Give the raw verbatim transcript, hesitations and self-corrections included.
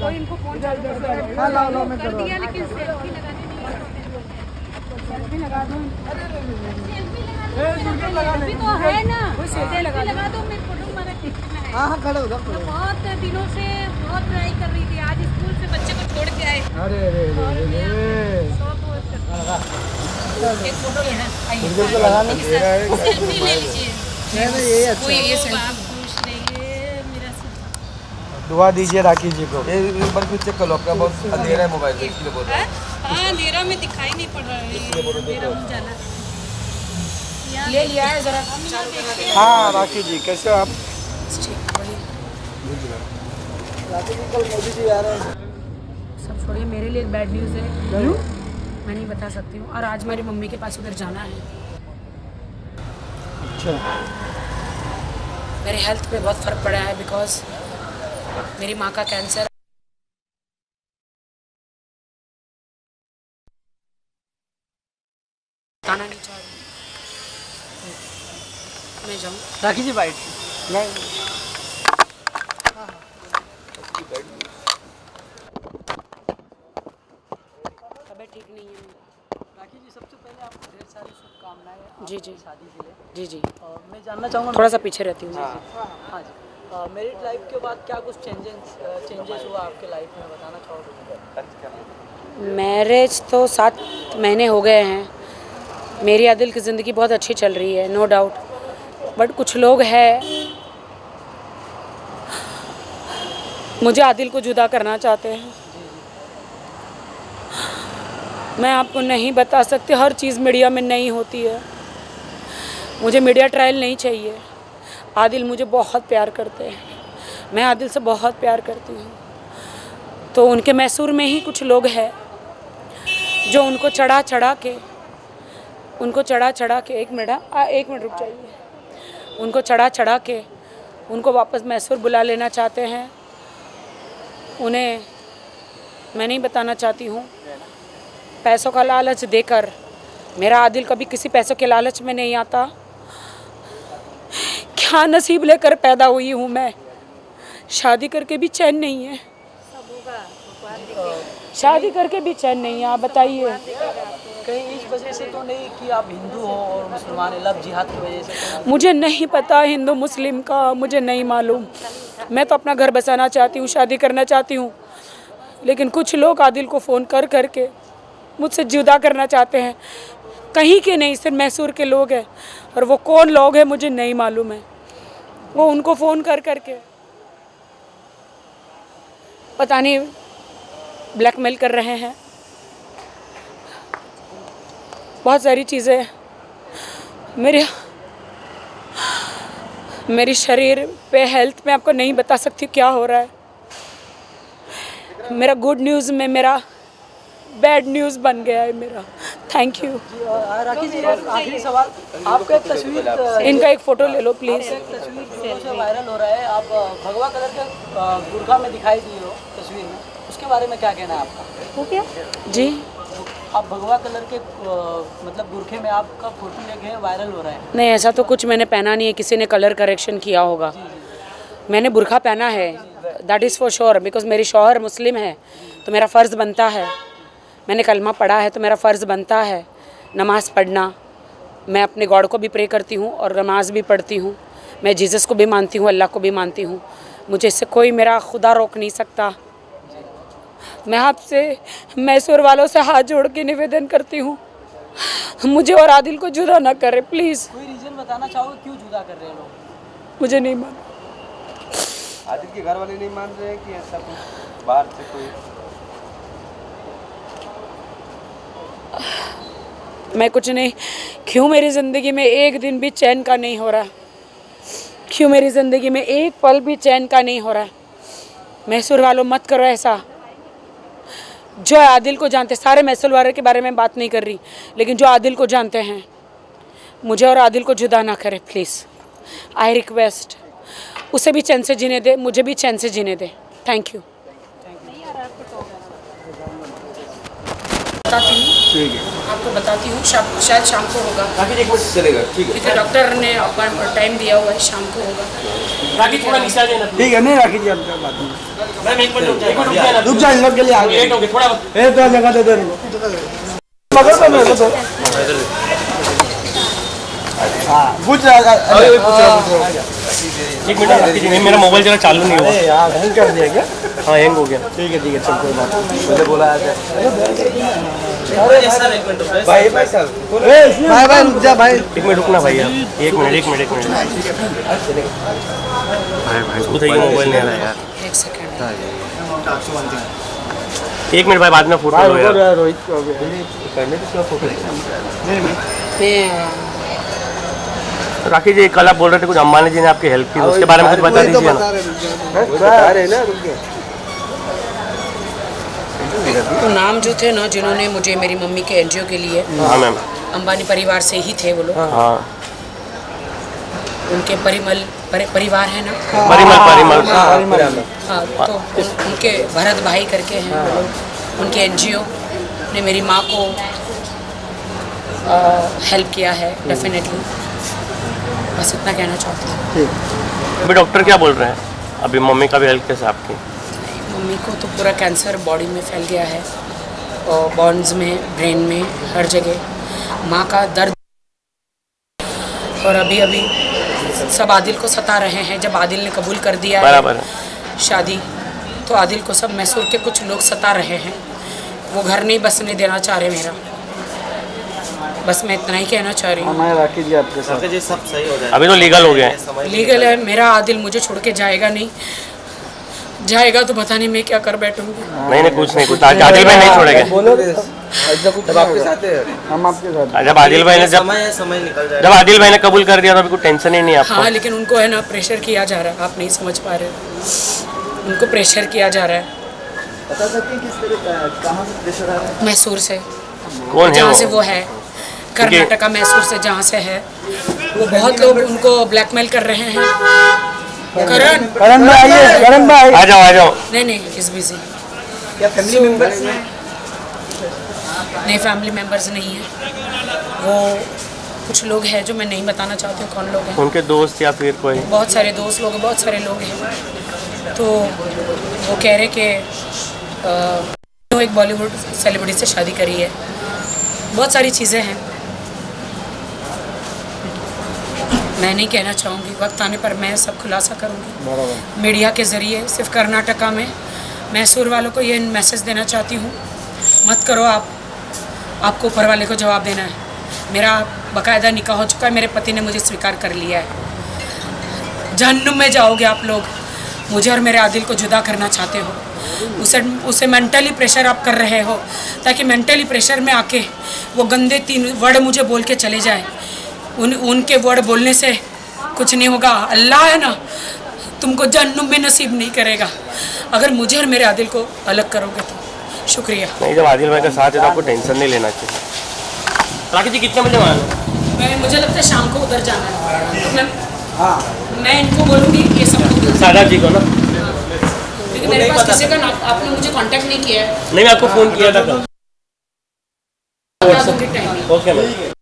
कोई इनको फोन चालू कर दिया, लेकिन सेल्फी लगाने नहीं आते। सेल्फी लगा दो, सेल्फी तो है ना, सेल्फी लगा दो। मेरे फोटो हमारा टिकट में है। हाँ हाँ खड़े हो जाओ। बहुत दिनों से बहुत ट्राई कर रही थी, आज स्कूल से बच्चे को छोड़ के आए। अरे अरे एक फोटो लेना, सेल्फी ले लीजिए। दुआ दीजिए राखी जी को। एक बार फिर चेक कर लो, आपका बहुत अंधेरा है मोबाइल, इसलिए बोल रहा हूं। हाँ अंधेरा में दिखाई नहीं पड़ रहा है, मेरा मुंह जाना ले लिया है जरा। हाँ राखी जी कैसे हो आप? राखी जी कल मोदी जी आ रहे हैं। सब छोड़िए, मेरे लिए एक बैड न्यूज़ है, मैं नहीं बता सकती हूँ। और आज मेरी मम्मी के पास उधर जाना है। अच्छा। मेरे हेल्थ पे बहुत फ़र्क पड़ा है, बिकॉज मेरी माँ का कैंसर। बताना नहीं चाह रही मैं जाऊँ। राखी जी बाइट नहीं तबीयत ठीक नहीं है। राखी जी सबसे पहले आपको ढेर सारी शुभकामनाएं जी जी शादी के लिए। जी जी और मैं जानना चाहूँगा, थोड़ा सा पीछे रहती हूँ। हाँ जी, मैरिड लाइफ के बाद क्या कुछ चेंजेस चेंजेस हुआ आपके लाइफ में, बताना चाहोगे? मैरिज तो सात महीने हो गए हैं। मेरी आदिल की ज़िंदगी बहुत अच्छी चल रही है, नो डाउट। बट कुछ लोग हैं मुझे आदिल को जुदा करना चाहते हैं। मैं आपको नहीं बता सकती, हर चीज़ मीडिया में नहीं होती है। मुझे मीडिया ट्रायल नहीं चाहिए। आदिल मुझे बहुत प्यार करते हैं, मैं आदिल से बहुत प्यार करती हूँ। तो उनके मैसूर में ही कुछ लोग हैं जो उनको चढ़ा चढ़ा के उनको चढ़ा चढ़ा के एक मिनट आ, एक मिनट रुक जाइए उनको चढ़ा चढ़ा के उनको वापस मैसूर बुला लेना चाहते हैं। उन्हें मैं नहीं बताना चाहती हूँ, पैसों का लालच देकर। मेरा आदिल कभी किसी पैसों के लालच में नहीं आता। क्या नसीब लेकर पैदा हुई हूँ मैं, शादी करके भी चैन नहीं है। शादी करके भी चैन नहीं है। आप बताइए, कहीं इस वजह से तो नहीं कि आप हिंदू हो और मुसलमान है, लव जिहाद की वजह से तो? मुझे नहीं पता हिंदू मुस्लिम का, मुझे नहीं मालूम। मैं तो अपना घर बसाना चाहती हूँ, शादी करना चाहती हूँ। लेकिन कुछ लोग आदिल को फ़ोन कर कर के मुझसे जुदा करना चाहते हैं। कहीं के नहीं, सिर्फ मैसूर के लोग हैं। और वो कौन लोग हैं मुझे नहीं मालूम है। वो उनको फ़ोन कर कर के पता नहीं ब्लैकमेल कर रहे हैं। बहुत सारी चीज़ें मेरे मेरे शरीर पे, हेल्थ में आपको नहीं बता सकती क्या हो रहा है। मेरा गुड न्यूज़ में मेरा बैड न्यूज़ बन गया है मेरा। Thank you. राखी जी आखिरी सवाल, आपका एक तस्वीर, इनका एक फ़ोटो ले लो प्लीज़। एक तस्वीर से वायरल हो रहा है, आप भगवा कलर के बुर्का में दिखाई दी हो तस्वीर में, उसके बारे में क्या कहना है आपका? वो क्या जी, आप भगवा कलर के मतलब बुरखे में आपका फोटो लेके वायरल हो रहा है। नहीं ऐसा तो कुछ मैंने पहना नहीं है, किसी ने कलर करेक्शन किया होगा। मैंने बुरखा पहना है, that is for sure, because मेरी शौहर मुस्लिम है तो मेरा फ़र्ज़ बनता है। मैंने कलमा पढ़ा है तो मेरा फ़र्ज़ बनता है नमाज़ पढ़ना। मैं अपने गॉड को भी प्रे करती हूँ और नमाज़ भी पढ़ती हूँ। मैं जीसस को भी मानती हूँ, अल्लाह को भी मानती हूँ। मुझे इससे कोई मेरा खुदा रोक नहीं सकता। मैं आपसे मैसूर वालों से हाथ जोड़ के निवेदन करती हूँ, मुझे और आदिल को जुदा ना करें प्लीज़। कोई रीज़न बताना चाहोगे क्यों जुदा कर रहे हैं लोग? मुझे नहीं मान आदिल के घर वाले नहीं मान रहे हैं कि ऐसा कुछ बाहर से कोई? मैं कुछ नहीं, क्यों मेरी ज़िंदगी में एक दिन भी चैन का नहीं हो रहा? क्यों मेरी ज़िंदगी में एक पल भी चैन का नहीं हो रहा? मैसूर वालों मत करो ऐसा। जो आदिल को जानते, सारे मैसूर वालों के बारे में बात नहीं कर रही, लेकिन जो आदिल को जानते हैं, मुझे और आदिल को जुदा ना करे प्लीज़। आई रिक्वेस्ट, उसे भी चैन से जीने दे, मुझे भी चैन से जीने दे। Thank you. ठीक है। आपको बताती हूँ, शाम शायद शाम को होगा। राखी एक मिनट चलेगा, ठीक है। क्योंकि डॉक्टर ने अपना टाइम दिया हुआ है, शाम को होगा। राखी थोड़ा नीचे आ जाए ना। ठीक है, नहीं राखी जी आपका बात नहीं। मैम एक मिनट रुक जाइए, रुक जाइए, रुक जाए, इन लोग के लिए आगे लेट हो गए थोड़ा। ए तो जगह दे दो मगर तो मेरे को तो हां पूछ रहा है। एक मिनट राखी जी, मेरा मोबाइल जरा चालू नहीं हुआ। अरे यार हैंग कर दिया क्या? हाँ हैंग हो गया। ठीक है ठीक है, चल कोई बात नहीं। मैंने बोला है अरे सर एक मिनट रुक जाइए। भाई भाई साहब, भाई भाई रुक जा भाई। एक मिनट रुकना भाई आप, एक मिनट एक मिनट एक मिनट भाई भाई उठाइए, मोबाइल नहीं आ रहा यार। एक सेकंड। एक मिनट भाई, बाद में फोटो लो यार। रोहित को करने तो क्या फोटो मैं राखी जी कल आप बोल रहे थे कुछ अंबानी जी ने आपकी हेल्प की, उसके बारे में कुछ बता दीजिए ना। बता रहे ना, रुक गया। तो नाम जो थे ना, जिन्होंने मुझे मेरी मम्मी के एनजीओ के लिए, हाँ मैम, अंबानी परिवार से ही थे वो लोग। हाँ उनके परिमल परि, परिवार है ना, परिमल परिमल हाँ, तो उन, उनके भरत भाई करके हैं वो लोग। उनके एनजीओ ने मेरी माँ को हेल्प किया है डेफिनेटली। बस इतना कहना चाहती हूँ। अभी डॉक्टर क्या बोल रहे हैं? अभी मम्मी का भी हेल्प कैसे आपकी? मम्मी को तो पूरा कैंसर बॉडी में फैल गया है, और बॉन्स में, ब्रेन में, हर जगह। माँ का दर्द, और अभी अभी सब आदिल को सता रहे हैं। जब आदिल ने कबूल कर दिया बराबर है है शादी, तो आदिल को सब मैसूर के कुछ लोग सता रहे हैं। वो घर नहीं बसने देना चाह रहे मेरा। बस मैं इतना ही कहना चाह रही हूँ। हमारे राखी जी आपके साथ जी सब सही हो जाए। अभी तो लीगल हो गया है। लीगल है, मेरा आदिल मुझे छोड़ के जाएगा नहीं। जाएगा तो पता नहीं मैं क्या कर बैठूंगी। नहीं नहीं कुछ नहीं, कुछ आदिल भाई नहीं छोड़ेंगे। बोलो जब आपके साथ है, हम आपके साथ। जब आदिल भाई ने जब समय समय निकल जाए। जब आदिल भाई ने कबूल कर दिया तो अभी कोई टेंशन ही नहीं है आपको। हाँ, लेकिन उनको है ना प्रेशर किया जा रहा है, आप नहीं समझ पा रहे हो। उनको प्रेशर किया जा रहा है। बता सकते हैं किस तरह कहाँ से प्रेशर आ रहा है? मैसूर से, कौन है जहाँ वो? से वो है, कर्नाटका मैसूर से जहाँ से है। वो बहुत लोग उनको ब्लैकमेल कर रहे हैं। करण करण भाई आइए, करण भाई आ जाओ आ जाओ। नहीं नहीं, इज बिजी। क्या फैमिली मेंबर्स हैं? नहीं, फैमिली मेम्बर्स नहीं है वो। कुछ लोग हैं जो मैं नहीं बताना चाहती हूँ कौन लोग हैं। उनके दोस्त या फिर कोई? बहुत सारे दोस्त लोग हैं, बहुत सारे लोग हैं। तो वो कह रहे कि वो एक बॉलीवुड सेलिब्रिटी से शादी करी है। बहुत सारी चीज़ें हैं, मैं नहीं कहना चाहूँगी। वक्त आने पर मैं सब खुलासा करूँगी मीडिया के ज़रिए। सिर्फ कर्नाटका में मैसूर वालों को ये मैसेज देना चाहती हूँ, मत करो आप, आपको ऊपर वाले को जवाब देना है। मेरा बाकायदा निकाह हो चुका है, मेरे पति ने मुझे स्वीकार कर लिया है। जहन्नुम में जाओगे आप लोग। मुझे और मेरे आदिल को जुदा करना चाहते हो, उसे उसे मेंटली प्रेशर आप कर रहे हो, ताकि मेंटली प्रेशर में आके वो गंदे तीन वर्ड मुझे बोल के चले जाए। उन उनके वर्ड बोलने से कुछ नहीं होगा। अल्लाह है ना, तुमको जहन्नुम में नसीब नहीं करेगा अगर मुझे और मेरे आदिल को अलग करोगे तो। शुक्रिया। नहीं, जब आदिल भाई का साथ है तो आपको टेंशन नहीं लेना चाहिए। राखी जी कितने बजे आना? मैं मुझे लगता है शाम को उधर जाना है, तो मैं हाँ मैं इनको बोलूँगी ये सब सादा जी को ना, क्योंकि मेरे पास किसी का ना, आपने मुझे कांटेक्ट नहीं किया है। नहीं मैं आपको फ़ोन किया था कल। बता दूँगी टाइमिंग। Okay ma'am.